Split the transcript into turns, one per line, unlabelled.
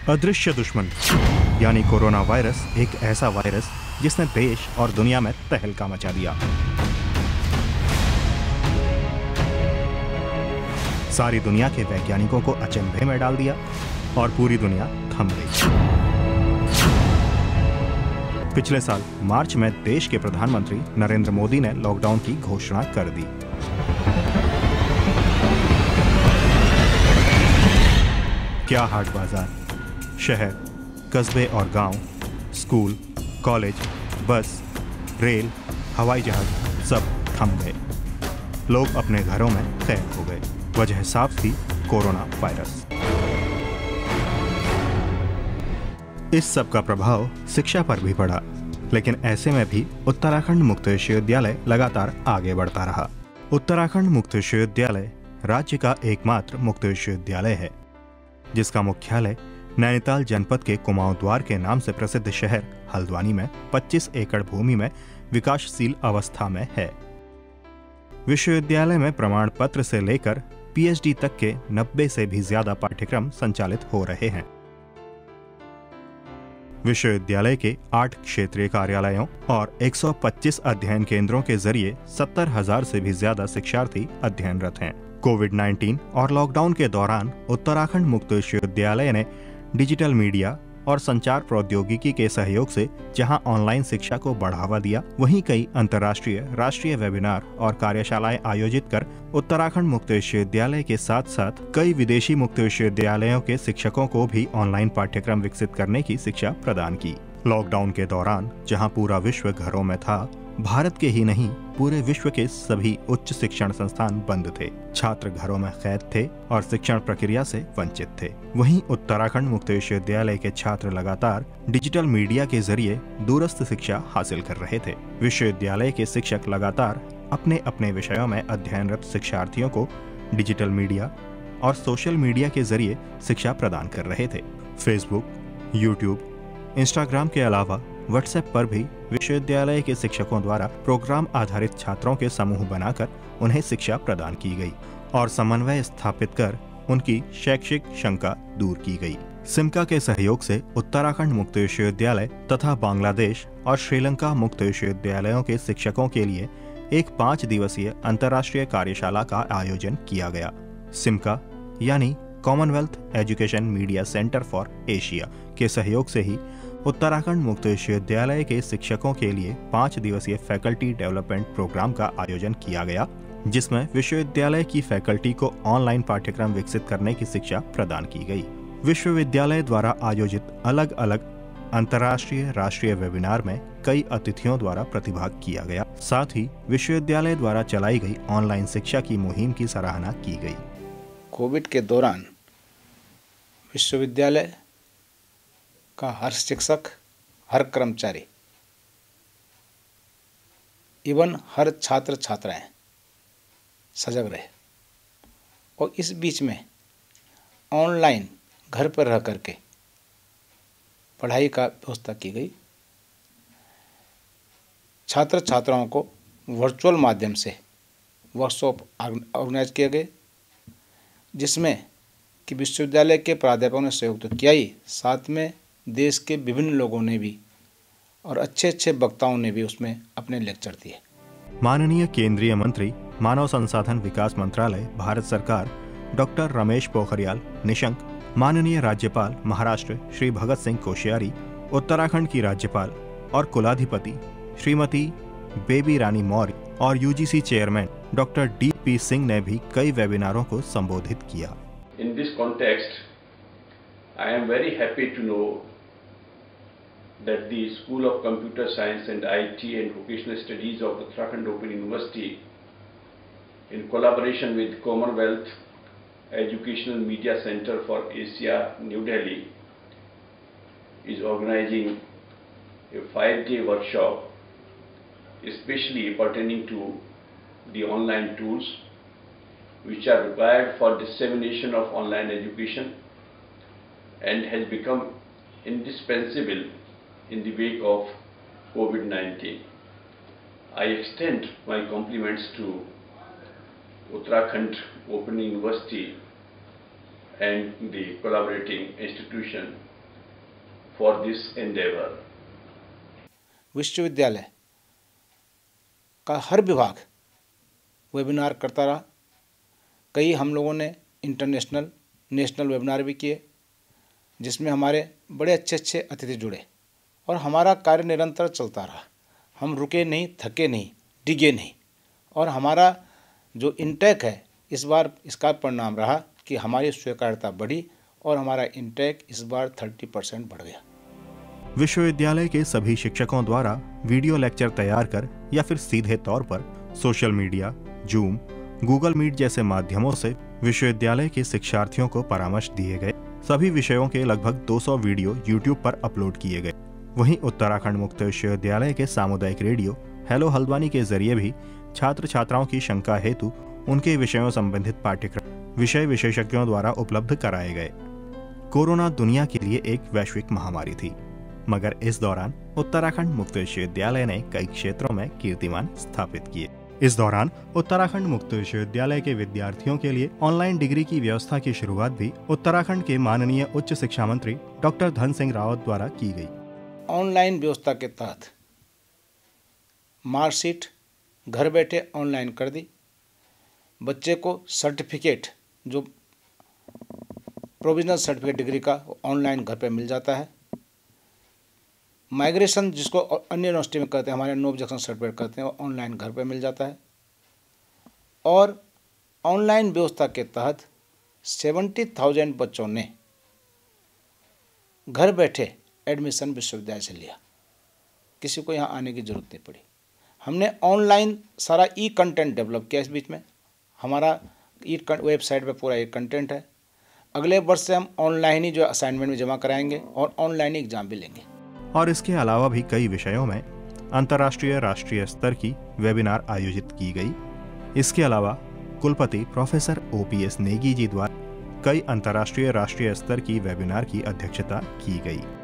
अदृश्य दुश्मन यानी कोरोना वायरस एक ऐसा वायरस जिसने देश और दुनिया में तहलका मचा दिया। सारी दुनिया के वैज्ञानिकों को अचंभे में डाल दिया और पूरी दुनिया थम गई। पिछले साल मार्च में देश के प्रधानमंत्री नरेंद्र मोदी ने लॉकडाउन की घोषणा कर दी। क्या हाट बाजार, शहर, कस्बे और गांव, स्कूल, कॉलेज, बस, रेल, हवाई जहाज सब थम गए। लोग अपने घरों में कैद हो गए। वजह साफ थी कोरोना वायरस। इस सब का प्रभाव शिक्षा पर भी पड़ा, लेकिन ऐसे में भी उत्तराखंड मुक्त विश्वविद्यालय लगातार आगे बढ़ता रहा। उत्तराखंड मुक्त विश्वविद्यालय राज्य का एकमात्र मुक्त विश्वविद्यालय है, जिसका मुख्यालय नैनीताल जनपद के कुमाऊं द्वार के नाम से प्रसिद्ध शहर हल्द्वानी में 25 एकड़ भूमि में विकासशील अवस्था में है। विश्वविद्यालय में प्रमाण पत्र से लेकर पीएचडी तक के 90 से भी ज्यादा पाठ्यक्रम संचालित हो रहे हैं। विश्वविद्यालय के 8 क्षेत्रीय कार्यालयों और 125 अध्ययन केंद्रों के जरिए 70,000 से भी ज्यादा शिक्षार्थी अध्ययनरत हैं। कोविड-19 और लॉकडाउन के दौरान उत्तराखंड मुक्त विश्वविद्यालय ने डिजिटल मीडिया और संचार प्रौद्योगिकी के सहयोग से जहां ऑनलाइन शिक्षा को बढ़ावा दिया, वहीं कई अंतर्राष्ट्रीय, राष्ट्रीय वेबिनार और कार्यशालाएं आयोजित कर उत्तराखंड मुक्त विश्वविद्यालय के साथ साथ कई विदेशी मुक्त विश्वविद्यालयों के शिक्षकों को भी ऑनलाइन पाठ्यक्रम विकसित करने की शिक्षा प्रदान की। लॉकडाउन के दौरान जहां पूरा विश्व घरों में था, भारत के ही नहीं पूरे विश्व के सभी उच्च शिक्षण संस्थान बंद थे। छात्र घरों में कैद थे और शिक्षण प्रक्रिया से वंचित थे। वहीं उत्तराखंड मुक्त विश्वविद्यालय के छात्र लगातार डिजिटल मीडिया के जरिए दूरस्थ शिक्षा हासिल कर रहे थे। विश्वविद्यालय के शिक्षक लगातार अपने अपने विषयों में अध्ययनरत शिक्षार्थियों को डिजिटल मीडिया और सोशल मीडिया के जरिए शिक्षा प्रदान कर रहे थे। फेसबुक, यूट्यूब, इंस्टाग्राम के अलावा व्हाट्सएप पर भी विश्वविद्यालय के शिक्षकों द्वारा प्रोग्राम आधारित छात्रों के समूह बनाकर उन्हें शिक्षा प्रदान की गई और समन्वय स्थापित कर उनकी शैक्षिक शंका दूर की गई। सिमका के सहयोग से उत्तराखंड मुक्त विश्वविद्यालय तथा बांग्लादेश और श्रीलंका मुक्त विश्वविद्यालयों के शिक्षकों के लिए एक 5 दिवसीय अंतर्राष्ट्रीय कार्यशाला का आयोजन किया गया। सिमका यानी Commonwealth Education Media Centre for Asia के सहयोग से ही उत्तराखंड मुक्त विश्वविद्यालय के शिक्षकों के लिए 5 दिवसीय फैकल्टी डेवलपमेंट प्रोग्राम का आयोजन किया गया, जिसमें विश्वविद्यालय की फैकल्टी को ऑनलाइन पाठ्यक्रम विकसित करने की शिक्षा प्रदान की गई। विश्वविद्यालय द्वारा आयोजित अलग अलग अंतर्राष्ट्रीय, राष्ट्रीय वेबिनार में कई अतिथियों द्वारा प्रतिभाग किया गया। साथ ही विश्वविद्यालय द्वारा चलाई गई ऑनलाइन शिक्षा की मुहिम की सराहना की गई।
कोविड के दौरान विश्वविद्यालय का हर शिक्षक, हर कर्मचारी, इवन हर छात्र छात्राएं सजग रहे और इस बीच में ऑनलाइन घर पर रह करके पढ़ाई का व्यवस्था की गई। छात्र छात्राओं को वर्चुअल माध्यम से वर्कशॉप ऑर्गेनाइज किए गए, जिसमें कि विश्वविद्यालय के प्राध्यापकों ने सहयोग तो किया ही, साथ में देश के विभिन्न लोगों ने भी और अच्छे अच्छे वक्ताओं ने भी उसमें अपने लेक्चर दिए।
माननीय केंद्रीय मंत्री मानव संसाधन विकास मंत्रालय भारत सरकार डॉक्टर रमेश पोखरियाल निशंक, माननीय राज्यपाल महाराष्ट्र श्री भगत सिंह कोश्यारी, उत्तराखंड की राज्यपाल और कुलाधिपति श्रीमती बेबी रानी मौर्य और UGC chairman doctor D P Singh ने भी कई वेबिनारों को संबोधित किया।
In this context, I am very happy to know that the School of Computer Science and IT and Vocational Studies of Uttarakhand Open University, in collaboration with Commonwealth Educational Media Center for Asia, New Delhi, is organizing a 5-day workshop especially pertaining to the online tools which are required for dissemination of online education and has become indispensable in the wake of COVID-19. I extend my compliments to Uttarakhand Open University and the collaborating institution for this endeavor.
विश्वविद्यालय का हर विभाग webinar करता रहा। कई हम लोगों ने international national webinar भी किए, जिसमें हमारे बड़े अच्छे अतिथि जुड़े और हमारा कार्य निरंतर चलता रहा। हम रुके नहीं, थके नहीं, डिगे नहीं। और हमारा जो इंटेक है इस बार इसका परिणाम रहा कि हमारी स्वीकार्यता बढ़ी और हमारा इंटेक इस बार 30% बढ़ गया।
विश्वविद्यालय के सभी शिक्षकों द्वारा वीडियो लेक्चर तैयार कर या फिर सीधे तौर पर social media, Zoom, Google Meet जैसे माध्यमों से विश्वविद्यालय के शिक्षार्थियों को परामर्श दिए गए। सभी विषयों के लगभग 200 वीडियो यूट्यूब पर अपलोड किए गए। वहीं उत्तराखंड मुक्त विश्वविद्यालय के सामुदायिक रेडियो हेलो हल्द्वानी के जरिए भी छात्र छात्राओं की शंका हेतु उनके विषयों संबंधित पाठ्यक्रम विषय विशेषज्ञों द्वारा उपलब्ध कराए गए। कोरोना दुनिया के लिए एक वैश्विक महामारी थी, मगर इस दौरान उत्तराखंड मुक्त विश्वविद्यालय ने कई क्षेत्रों में कीर्तिमान स्थापित किए। इस दौरान उत्तराखंड मुक्त विश्वविद्यालय के विद्यार्थियों के लिए ऑनलाइन डिग्री की व्यवस्था की शुरुआत भी उत्तराखंड के माननीय उच्च शिक्षा मंत्री डॉक्टर धन सिंह रावत द्वारा की गई।
ऑनलाइन व्यवस्था के तहत मार्कशीट घर बैठे ऑनलाइन कर दी। बच्चे को सर्टिफिकेट, जो प्रोविजनल सर्टिफिकेट डिग्री का, ऑनलाइन घर पे मिल जाता है। माइग्रेशन, जिसको अन्य यूनिवर्सिटी में करते हैं, हमारे नो ऑब्जेक्शन सर्टिफिकेट करते हैं, वो ऑनलाइन घर पे मिल जाता है। और ऑनलाइन व्यवस्था के तहत 70,000 बच्चों ने घर बैठे एडमिशन विश्वविद्यालय से लिया। किसी को यहाँ आने की जरूरत नहीं पड़ी। हमने ऑनलाइन सारा ई कंटेंट डेवलप किया। इस बीच में हमारा वेबसाइट पे पूरा ई कंटेंट है। अगले वर्ष से हम ऑनलाइन ही जो असाइनमेंट में जमा कराएंगे और ऑनलाइन ही एग्जाम भी लेंगे।
और इसके अलावा भी कई विषयों में अंतर्राष्ट्रीय राष्ट्रीय स्तर की वेबिनार आयोजित की गई। इसके अलावा कुलपति प्रोफेसर OPS नेगी जी द्वारा कई अंतर्राष्ट्रीय राष्ट्रीय स्तर की वेबिनार की अध्यक्षता की गई।